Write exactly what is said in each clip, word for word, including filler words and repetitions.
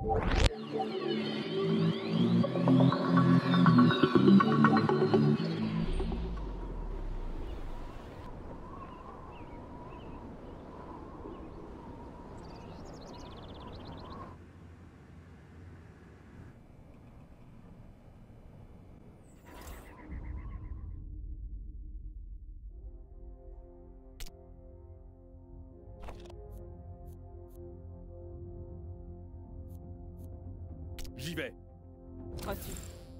J'y vais. Reçu.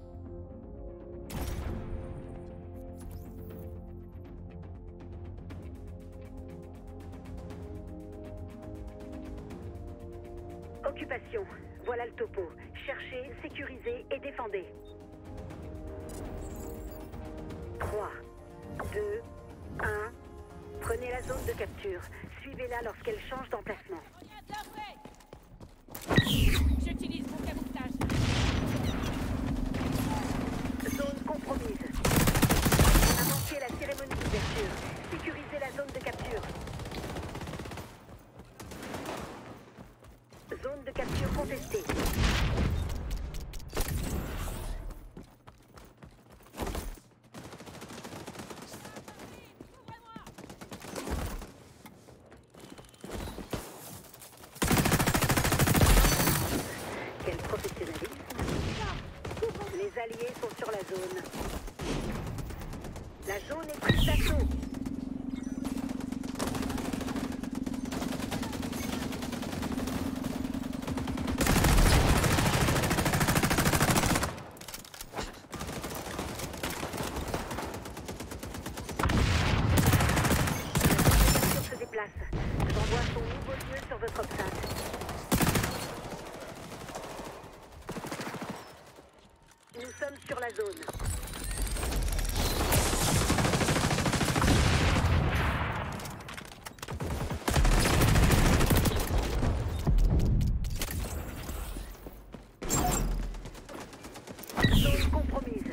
Occupation. Voilà le topo. Cherchez, sécurisez et défendez. trois, deux, un. Prenez la zone de capture. Suivez-la lorsqu'elle change d'emplacement. J'utilise mon camouflage. Zone compromise. On a manqué la cérémonie d'ouverture. Sécurisez la zone de capture. Zone de capture contestée. Quel professionnalisme. Les alliés sont sur la zone. La zone est prise d'assaut. La se déplace. J'envoie son nouveau lieu sur votre obstacle. Nous sommes sur la zone. Zone compromise.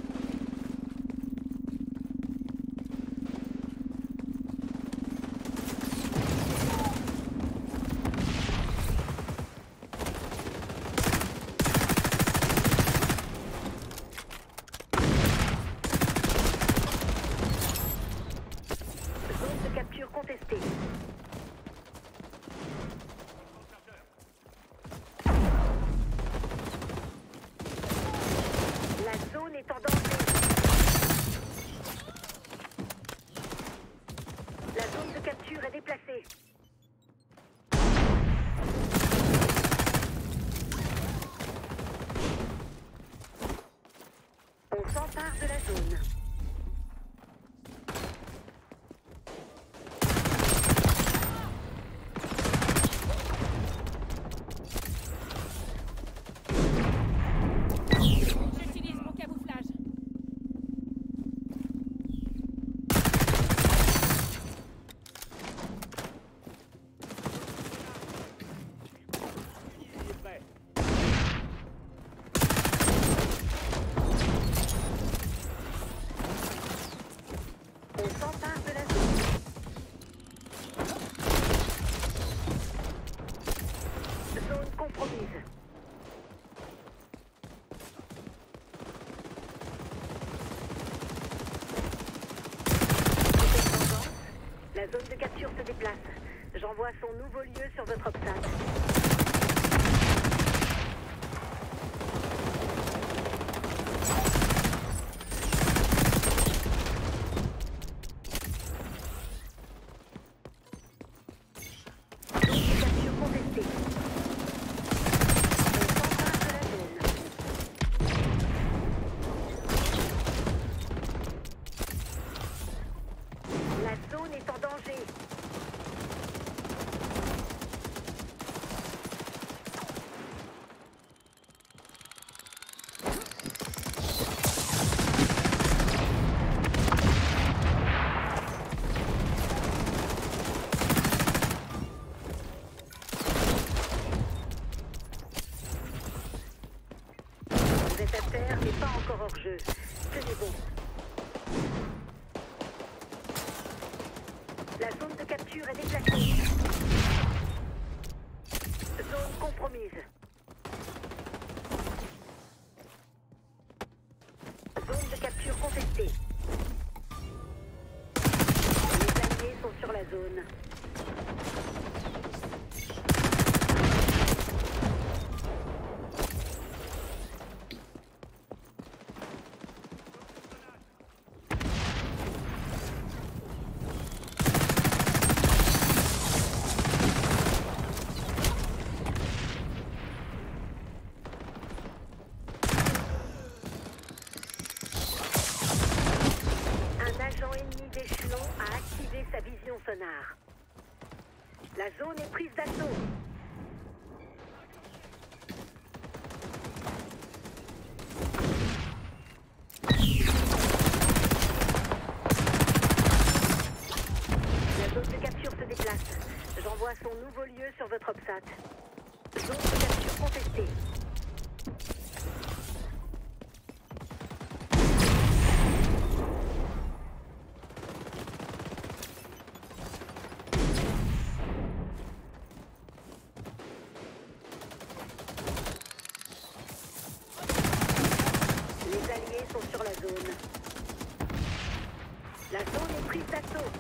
Zone de capture contestée. La zone est en danger. La zone de capture est déplacée. On s'empare de la zone. J'utilise mon camouflage. Il est prêt. On s'empare de la zone. Zone compromise. La zone de capture se déplace. J'envoie son nouveau lieu sur votre obstacle. Zone de capture contestée. On s'empare de la zone. La zone est en danger. Vous êtes à terre, mais pas encore hors jeu. Tenez bon. La zone de capture est déplacée. Zone compromise. sonar. La zone est prise d'assaut. La zone de capture se déplace. J'envoie son nouveau lieu sur votre OPSAT. Zone de capture contestée. Les alliés sont sur la zone. La zone est prise d'assaut.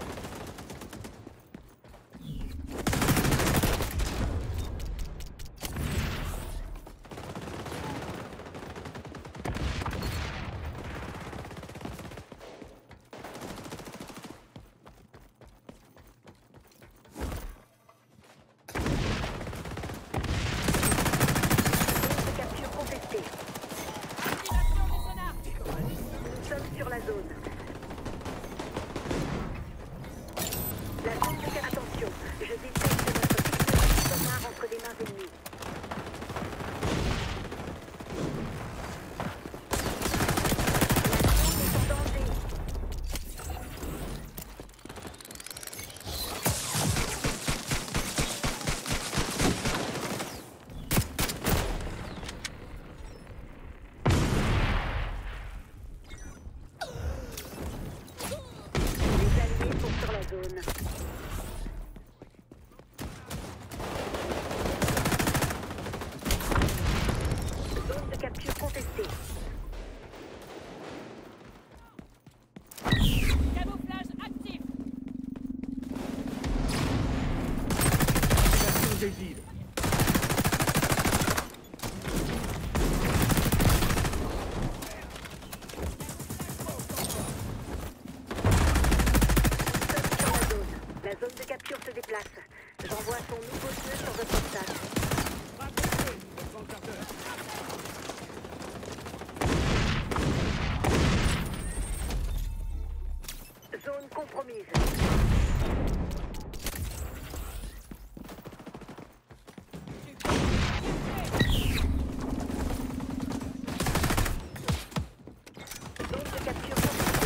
Sur la zone. La zone de capture. Attention, je détecte votre technologie sonar entre des mains ennemies. La zone est en danger. Sur la zone. Zone de capture contestée. Camouflage actif. Station des îles. La zone de capture se déplace. J'envoie son nouveau lieu sur votre stade. Zone compromise. Zone de capture contestée.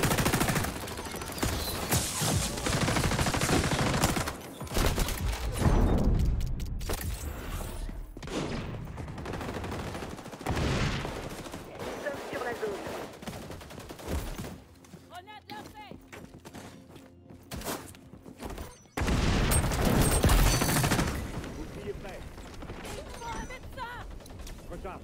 Grenade lancée. Bouclier prêt. Il faut un médecin. Recharge.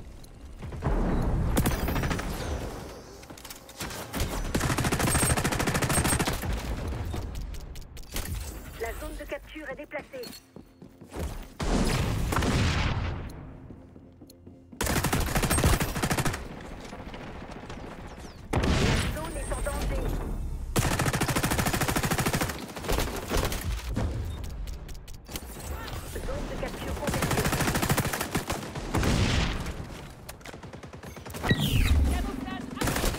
La zone de capture est déplacée. La zone est en danger. Zone de capture contestée. Camouflage actif.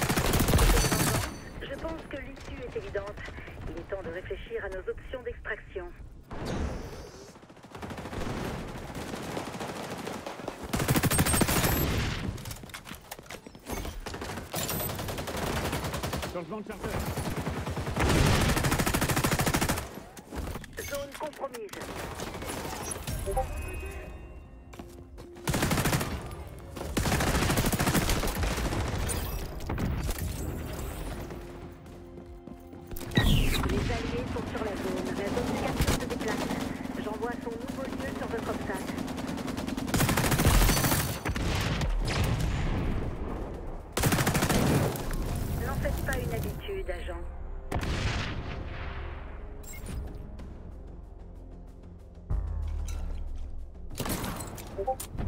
Je pense que l'issue est évidente. Il est temps de réfléchir à nos options d'extraction. Changement de chargeur. Zone compromise. Les alliés sont sur la zone. La zone de capture se déplace. J'envoie son nouveau lieu sur votre OPSAT. N'en faites pas une habitude, agent.